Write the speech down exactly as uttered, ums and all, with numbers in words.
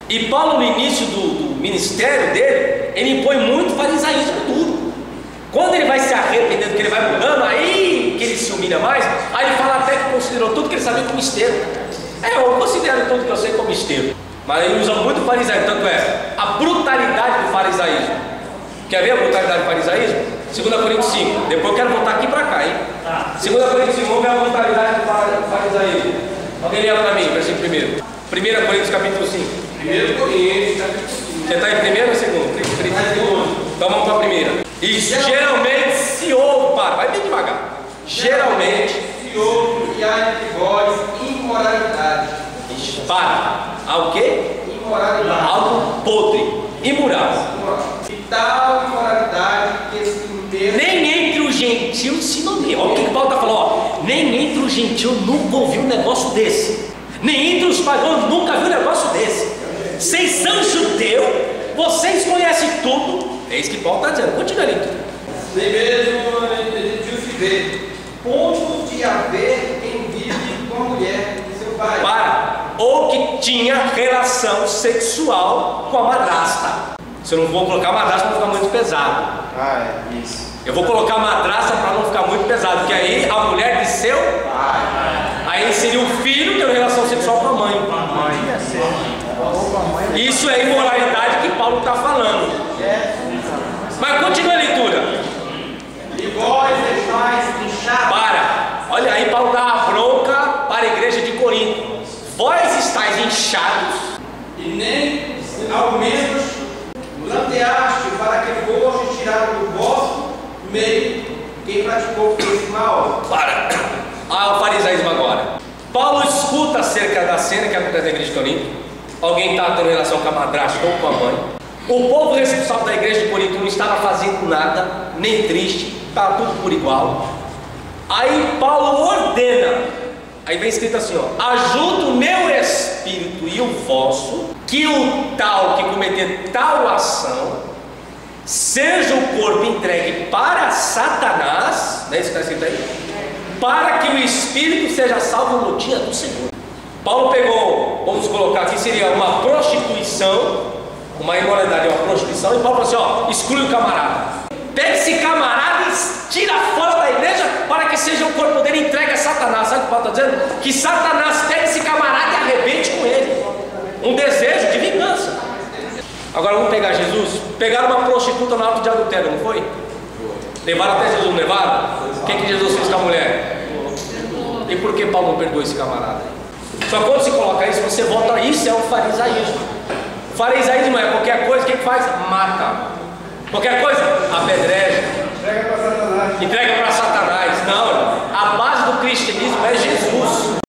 E Paulo, no início do, do ministério dele, ele impõe muito farisaísmo duro. Quando ele vai se arrependendo, que ele vai mudando, aí que ele se humilha mais, aí ele fala até que considerou tudo que ele sabia como esteiro. É, eu considero tudo que eu sei como esteiro. Mas ele usa muito farisaísmo, tanto é a brutalidade do farisaísmo. Quer ver a brutalidade do farisaísmo? dois Coríntios cinco. Depois eu quero voltar aqui para cá, hein? dois Coríntios cinco, vamos ver a brutalidade do farisaísmo. Alguém lê para mim, versículo primeiro. primeiro Coríntios capítulo cinco. primeiro Coríntios capítulo cinco. Você está em primeiro ou segundo? Então vamos para a primeira. E geralmente se ouve, para, vai bem devagar. Geralmente se ouve que há entre vós imoralidade. Para. Algo quê? Imoralidade. Algo podre, imoral. E tal imoralidade que se inteira. Nem entre os gentios se nomeia. Olha o que o Paulo está falando. Ó. Nem entre os gentios nunca ouviu um negócio desse. Nem entre os pagãos nunca viu um negócio desse. Vocês são judeus, vocês conhecem tudo. É isso que Paulo está dizendo. Continua ali. Nem mesmo de se ver. Ponto de haver quem vive com a mulher de seu pai. Para. Ou que tinha relação sexual com a madrasta. Se eu não vou colocar madrasta para não ficar muito pesado. Ah, é isso. Eu vou colocar madrasta para não ficar muito pesado, porque aí a mulher de seu pai. Aí seria o filho tendo relação sexual com a mãe. Isso é imoralidade que Paulo está falando. Mas continua a leitura. E vós estáis inchados. Para. Olha aí, Paulo dá a bronca para a igreja de Corinto. Vós estáis inchados. E nem ao menos lanteaste para que fosse tirado do vosso meio quem praticou esse mal. Para. Ah, o farisaísmo agora. Paulo escuta acerca da cena que acontece na igreja de Corinto. Alguém está tendo relação com a madrasta ou com a mãe. O povo responsável da igreja de Corinto não estava fazendo nada, nem triste, estava tudo por igual. Aí Paulo ordena, aí vem escrito assim, ó: ajuda o meu espírito e o vosso, que o tal que cometer tal ação, seja o corpo entregue para Satanás, não é isso que está escrito aí? Para que o espírito seja salvo no dia do Senhor. Paulo pegou, vamos colocar aqui, seria uma prostituição, uma imoralidade, uma prostituição, e Paulo falou assim, ó, exclui o camarada. Pega esse camarada e tira fora da igreja para que seja o corpo dele entregue a Satanás. Sabe o que Paulo está dizendo? Que Satanás pegue esse camarada e arrebente com ele. Um desejo de vingança. Agora vamos pegar Jesus. Pegaram uma prostituta no ato de adultério, não foi? Levaram até Jesus, não levaram? O que, que Jesus fez com a mulher? E por que Paulo não perdoou esse camarada? Só quando se coloca isso, você volta, isso é o farisaísmo. O farisaísmo é qualquer coisa, o que, que faz? Mata. Qualquer coisa, apedreja. Entrega para Satanás. Entrega